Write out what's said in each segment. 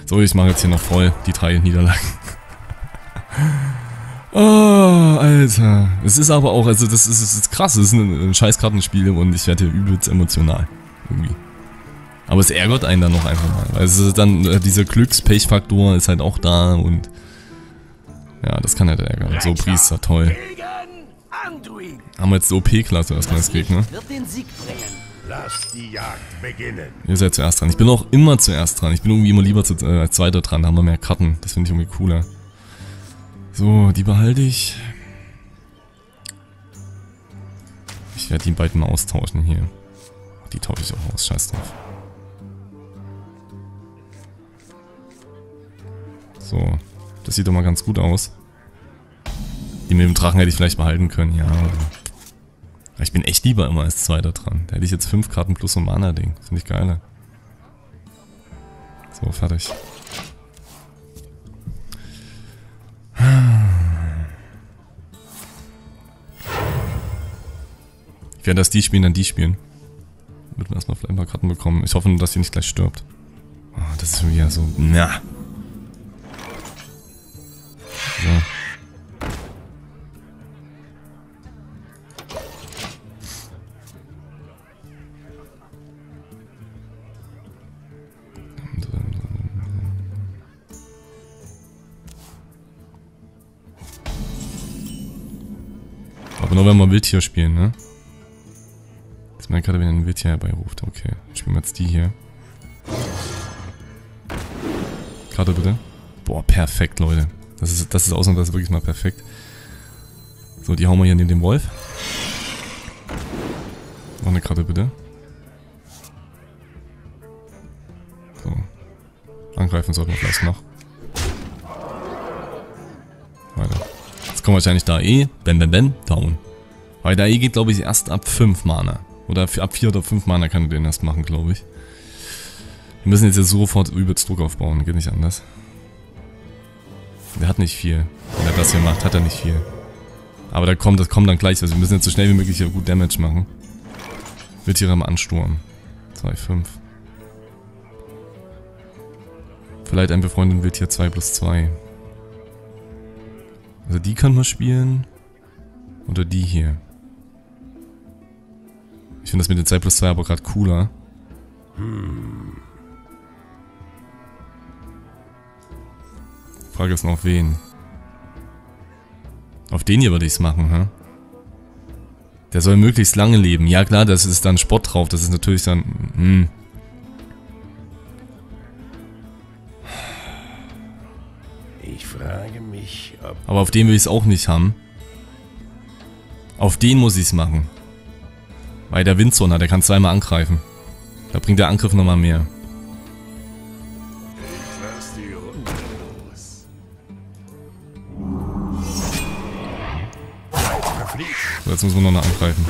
So, ich mache jetzt hier noch voll die 3 Niederlagen. Oh, Alter. Es ist aber auch, also das ist krass, es ist ein scheiß Kartenspiel und ich werde hier übelst emotional. Irgendwie. Aber es ärgert einen dann noch einfach mal. Weil es ist dann, dieser Glücks-Pech-Faktor ist halt auch da und ja, das kann halt ärgern. So, Priester, toll. Haben wir jetzt die OP-Klasse erstmal als Gegner. Lass die Jagd beginnen. Ihr seid zuerst dran. Ich bin auch immer zuerst dran. Ich bin irgendwie immer lieber als Zweiter dran. Da haben wir mehr Karten. Das finde ich irgendwie cooler. So, die behalte ich. Ich werde die beiden mal austauschen hier. Die tausche ich auch aus. Scheiß drauf. So, das sieht doch mal ganz gut aus. Die mit dem Drachen hätte ich vielleicht behalten können, ja. Ich bin echt lieber immer als Zweiter dran. Da hätte ich jetzt 5 Karten plus so ein Mana-Ding. Finde ich geiler. So, fertig. Ich werde erst die spielen, dann die spielen. Damit wir erstmal vielleicht ein paar Karten bekommen. Ich hoffe nur, dass sie nicht gleich stirbt. Oh, das ist wieder so... Na. So. Aber nur wenn wir Wildtier spielen, ne? Dass man gerade wieder ein Wildtier herbeiruft. Okay, spielen wir jetzt die hier. Karte bitte. Boah, perfekt, Leute. Das ist ausnahmsweise wirklich mal perfekt. So, die hauen wir hier neben dem Wolf. Noch eine Karte bitte. So. Angreifen sollten wir vielleicht noch. Weiter. Jetzt kommen wahrscheinlich da down. Weil da geht, glaube ich, erst ab 5 Mana. Oder ab 4 oder 5 Mana kann er den erst machen, glaube ich. Wir müssen jetzt sofort übelst Druck aufbauen, geht nicht anders. Der hat nicht viel. Wenn er das hier macht, hat er nicht viel. Aber das kommt dann gleich. Also wir müssen jetzt so schnell wie möglich hier gut Damage machen. Wird hier am Ansturm. 2,5. Vielleicht ein befreundeten wird hier 2+2. Also die können wir spielen. Oder die hier. Ich finde das mit den 2+2 aber gerade cooler. Frage ist noch auf wen. Auf den hier würde ich es machen, hä? Der soll möglichst lange leben. Ja klar, das ist dann Spott drauf. Das ist natürlich dann... Ich frage mich, ob... Aber auf den will ich es auch nicht haben. Auf den muss ich es machen. Weil der Windsonner, der kann zweimal angreifen. Da bringt der Angriff nochmal mehr. Lass die Runde los. So, jetzt müssen wir noch angreifen.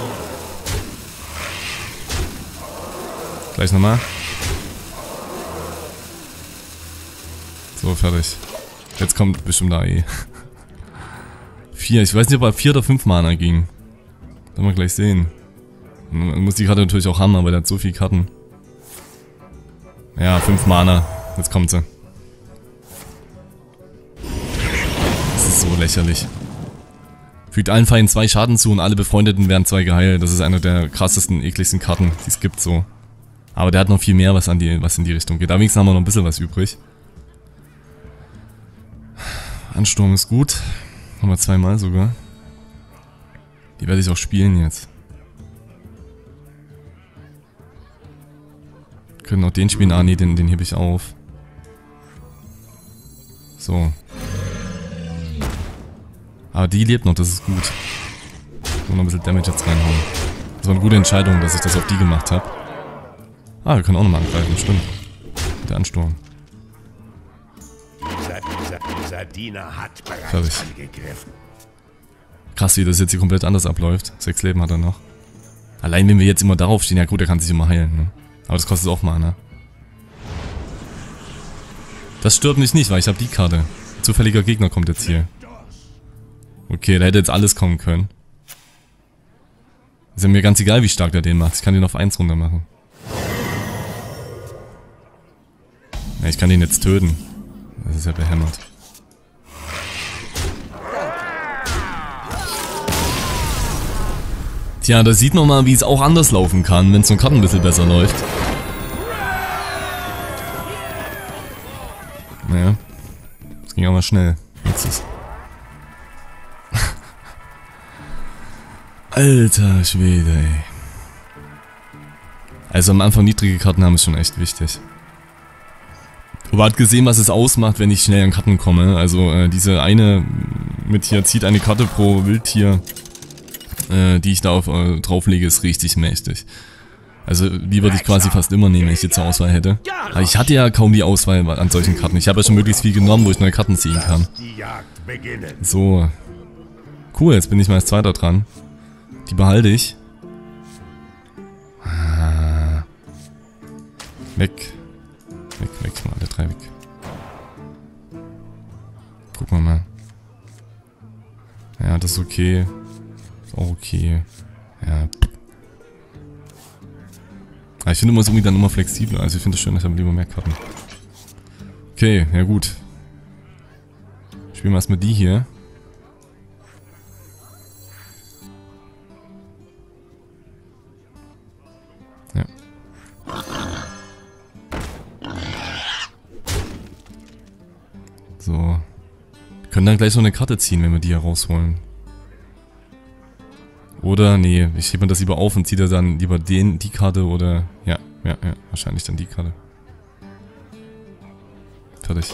Gleich nochmal. So, fertig. Jetzt kommt bestimmt der AE. 4, ich weiß nicht, ob er 4 oder 5 Mana ging. Werden wir gleich sehen. Man muss die Karte natürlich auch haben, aber der hat so viele Karten. Ja, 5 Mana. Jetzt kommt sie. Das ist so lächerlich. Fügt allen Feinden 2 Schaden zu und alle Befreundeten werden 2 geheilt. Das ist eine der krassesten, ekligsten Karten, die es gibt so. Aber der hat noch viel mehr, was in die Richtung geht. Da wenigstens haben wir noch ein bisschen was übrig. Ansturm ist gut. Haben wir 2-mal sogar. Die werde ich auch spielen jetzt. Können auch den spielen. Ah nee, den hebe ich auf. So. Aber die lebt noch, das ist gut. Noch ein bisschen Damage jetzt reinhauen. Das war eine gute Entscheidung, dass ich das auf die gemacht habe. Ah, wir können auch nochmal angreifen, stimmt. Der Ansturm. Dieser Diener hat bereits Fertig. angegriffen. Krass, wie das jetzt hier komplett anders abläuft. 6 Leben hat er noch. Allein wenn wir jetzt immer darauf stehen, ja gut, der kann sich immer heilen, ne? Aber das kostet auch Mana. Das stört mich nicht, weil ich habe die Karte. Zufälliger Gegner kommt jetzt hier. Okay, da hätte jetzt alles kommen können. Ist ja mir ganz egal, wie stark der den macht. Ich kann den auf 1 runter machen. Ja, ich Ich kann den jetzt töten. Das ist ja behämmert. Tja, da sieht man mal, wie es auch anders laufen kann, wenn es so ein Karten ein bisschen besser läuft. Naja. Das ging aber schnell. Jetzt ist Alter Schwede, ey. Also am Anfang niedrige Karten haben ist schon echt wichtig. Aber hat gesehen, was es ausmacht, wenn ich schnell an Karten komme. Also diese eine mit hier zieht eine Karte pro Wildtier, die ich da drauflege, ist richtig mächtig. Also die würde ich quasi fast immer nehmen, wenn ich die zur Auswahl hätte. Aber ich hatte ja kaum die Auswahl an solchen Karten. Ich habe ja schon möglichst viel genommen, wo ich neue Karten ziehen kann. So. Cool, jetzt bin ich mal als Zweiter dran. Die behalte ich. Weg. Weg, mal alle 3 weg. Gucken wir mal. Ja, das ist okay. Ist auch okay. Ja. Aber ich finde, man ist irgendwie dann immer flexibler. Also ich finde es schön, ich habe lieber mehr Karten. Okay, ja gut. Spielen wir erstmal die hier. Ja. So. Wir können dann gleich noch eine Karte ziehen, wenn wir die hier rausholen. Oder, nee, ich hebe mir das lieber auf und ziehe dann lieber die Karte oder... Ja, wahrscheinlich dann die Karte. Fertig.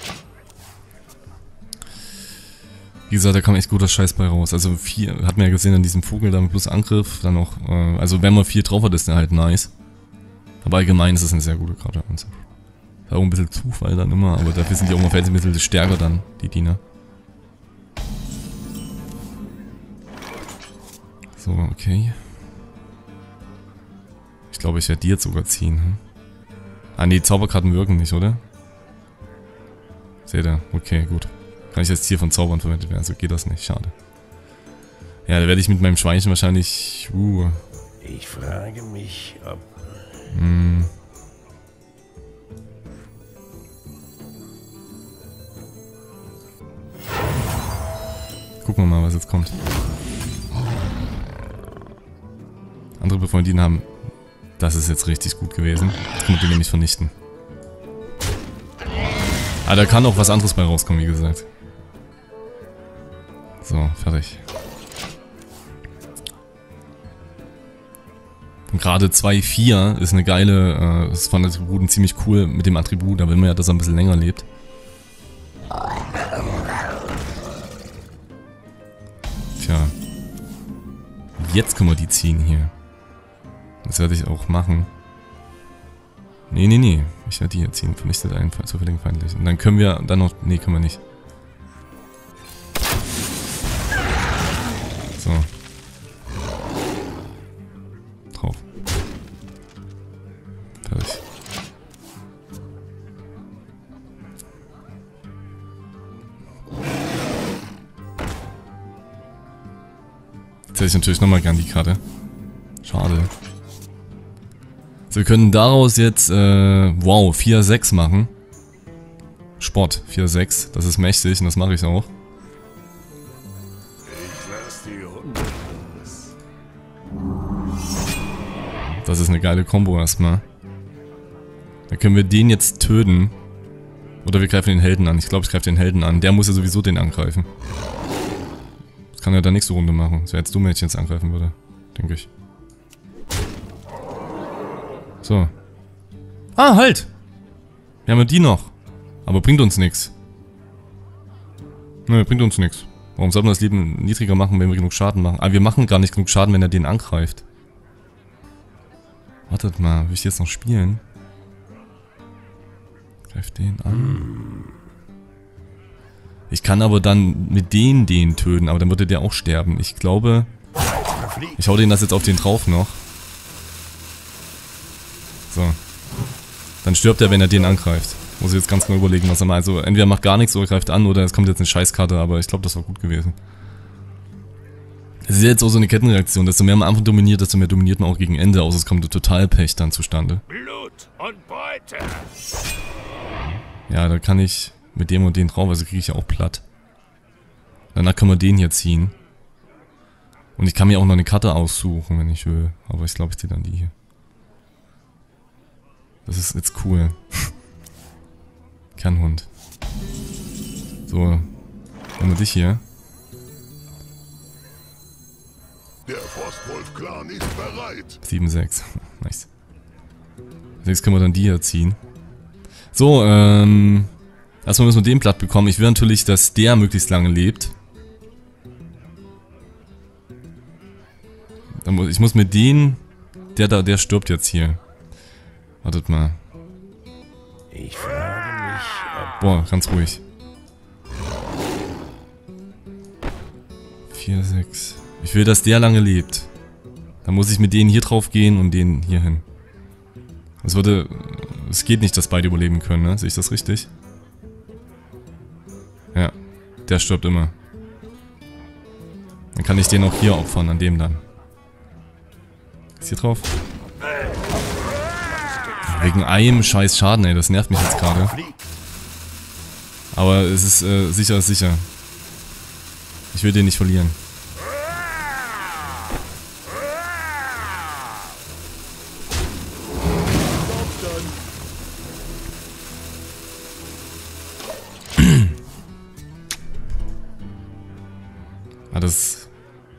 Wie gesagt, da kam echt guter Scheiß bei raus. Also 4, hat man ja gesehen an diesem Vogel da mit plus Angriff, dann auch... also wenn man 4 drauf hat, ist der halt nice. Aber allgemein ist es eine sehr gute Karte. Ist auch ein bisschen Zufall dann immer, aber dafür sind die auch mal ein bisschen stärker dann, die Diener. So, okay. Ich glaube, ich werde die jetzt sogar ziehen. Hm? Ah, nee, Zauberkarten wirken nicht, oder? Seht ihr? Okay, gut. Kann ich jetzt hier von Zaubern verwendet werden, also geht das nicht, schade. Ja, da werde ich mit meinem Schweinchen wahrscheinlich... Ich frage mich, ob... Gucken wir mal, was jetzt kommt. Andere Befreundeten haben... Das ist jetzt richtig gut gewesen. Jetzt können wir die nämlich vernichten. Ah, da kann auch was anderes bei rauskommen, wie gesagt. So, fertig. Und gerade 2-4 ist eine geile... das fand Attributen ziemlich cool mit dem Attribut. Da will man ja, dass er ein bisschen länger lebt. Tja. Jetzt können wir die ziehen hier. Das werde ich auch machen. Nee. Ich werde die hier ziehen. Vernichtet einen zufälligen feindlichen. Und dann können wir dann noch... Nee, können wir nicht. So. Drauf. Fertig. Jetzt hätte ich natürlich nochmal gern die Karte. Schade. So, wir können daraus jetzt, wow, 4-6 machen. Sport, 4-6. Das ist mächtig und das mache ich auch. Das ist eine geile Kombo erstmal. Dann können wir den jetzt töten. Oder wir greifen den Helden an. Ich glaube, ich greife den Helden an. Der muss ja sowieso den angreifen. Das kann er dann nächste Runde machen. Das wäre jetzt dumm, wenn ich jetzt angreifen würde. Denke ich. So. Ah, halt! Wir haben ja die noch. Aber bringt uns nichts. Nö, bringt uns nichts. Warum sollten wir das Leben niedriger machen, wenn wir genug Schaden machen? Aber wir machen gar nicht genug Schaden, wenn er den angreift. Wartet mal, will ich jetzt noch spielen? Greif den an. Ich kann aber dann mit den töten, aber dann würde der auch sterben. Ich glaube... Ich hau den das jetzt auf den drauf noch. So. Dann stirbt er, wenn er den angreift. Muss ich jetzt ganz genau überlegen, was er mal... Also entweder macht gar nichts oder greift an oder es kommt jetzt eine Scheißkarte, aber ich glaube, das war gut gewesen. Es ist jetzt auch so eine Kettenreaktion. Desto mehr man einfach dominiert, desto mehr dominiert man auch gegen Ende. Außer es kommt total Pech dann zustande. Blut und Beute. Ja, da kann ich mit dem und den drauf, also kriege ich ja auch platt. Danach können wir den hier ziehen. Und ich kann mir auch noch eine Karte aussuchen, wenn ich will. Aber ich glaube, ich ziehe dann die hier. Das ist jetzt cool. Kernhund. So. Nehmen wir dich hier. Der Frostwolf-Clan ist bereit. 7-6. Nice. Jetzt können wir dann die hier ziehen. So, erstmal müssen wir den platt bekommen. Ich will natürlich, dass der möglichst lange lebt. Ich muss mit den... Der stirbt jetzt hier. Wartet mal. Ich frage mich, ob... Boah, ganz ruhig. 4, 6. Ich will, dass der lange lebt. Dann muss ich mit denen hier drauf gehen und den hier hin. Es geht nicht, dass beide überleben können, ne? Sehe ich das richtig? Ja. Der stirbt immer. Dann kann ich den auch hier opfern, an dem dann. Ist hier drauf? Wegen einem scheiß Schaden, ey. Das nervt mich jetzt gerade. Aber es ist sicher ist sicher. Ich will den nicht verlieren. Hat es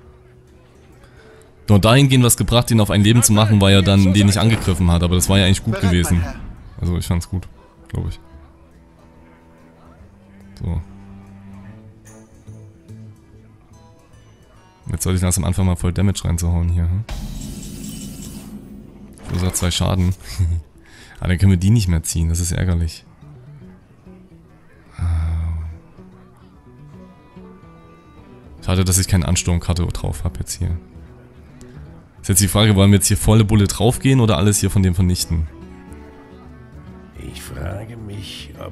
nur dahingehend was gebracht, ihn auf ein Leben zu machen, weil er dann den nicht angegriffen hat. Aber das war ja eigentlich gut gewesen. Also ich fand's gut, glaube ich. So. Jetzt sollte ich langsam anfangen, mal voll Damage reinzuhauen hier. Verursacht 2 Schaden. Aber dann können wir die nicht mehr ziehen, das ist ärgerlich. Schade, dass ich keine Ansturmkarte drauf habe jetzt hier. Ist jetzt die Frage, wollen wir jetzt hier volle Bulle draufgehen oder alles hier von dem vernichten? Ich frage mich, ob...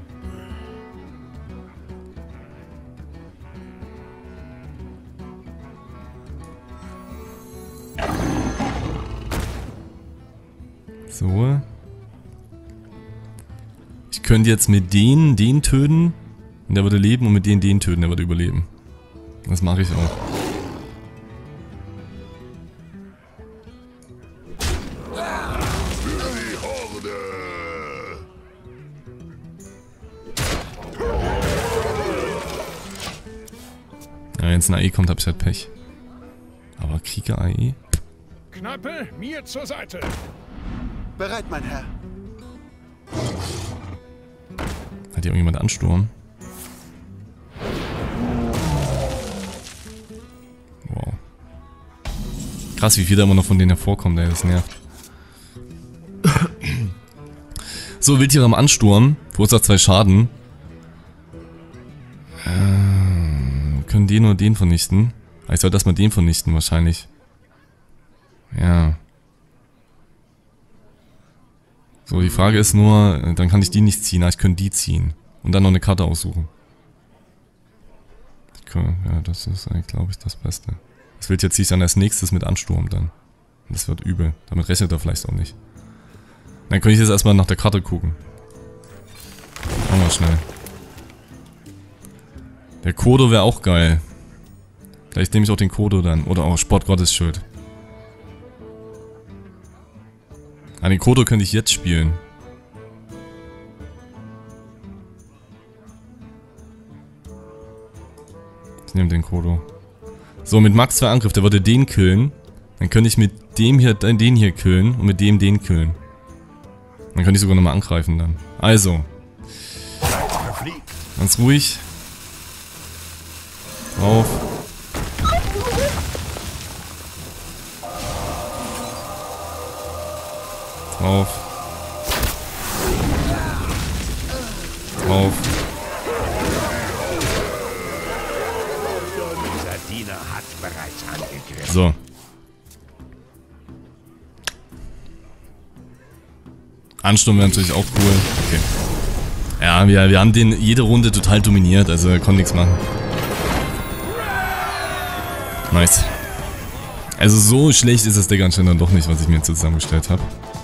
So. Ich könnte jetzt mit den töten und der würde leben und mit den töten, der würde überleben. Das mache ich auch. Für die Horde. Ja, wenn jetzt eine AE kommt, hab ich halt Pech. Aber Krieger AE? Knappe, mir zur Seite. Bereit, mein Herr. Hat hier irgendjemand Ansturm? Wow. Krass, wie viel da immer noch von denen hervorkommt, ey, das nervt. So, Wildtiere am Ansturm. Verursacht 2 Schaden. Können den oder den vernichten? Ich soll das mal den vernichten, wahrscheinlich. Ja. So, die Frage ist nur, dann kann ich die nicht ziehen, aber ich könnte die ziehen. Und dann noch eine Karte aussuchen. Ja, das ist eigentlich, glaube ich, das Beste. Das wird jetzt sich dann als nächstes mit Ansturm dann. Das wird übel. Damit rechnet er vielleicht auch nicht. Dann könnte ich jetzt erstmal nach der Karte gucken. Machen wir schnell. Der Kodo wäre auch geil. Vielleicht nehme ich auch den Kodo dann. Oder auch Sportgottesschild. Ah, den Kodo könnte ich jetzt spielen. Ich nehme den Kodo. So, mit Max 2 Angriff, der würde den killen. Dann könnte ich mit dem hier den hier killen und mit dem den killen. Dann könnte ich sogar nochmal angreifen dann. Also. Ganz ruhig. Drauf. Drauf. Drauf. Dieser Diener hat bereits angegriffen. So. Ansturm wäre natürlich auch cool. Okay. Ja, wir haben den jede Runde total dominiert, also er konnte nichts machen. Nice. Also so schlecht ist das Deck anscheinend dann doch nicht, was ich mir jetzt zusammengestellt habe.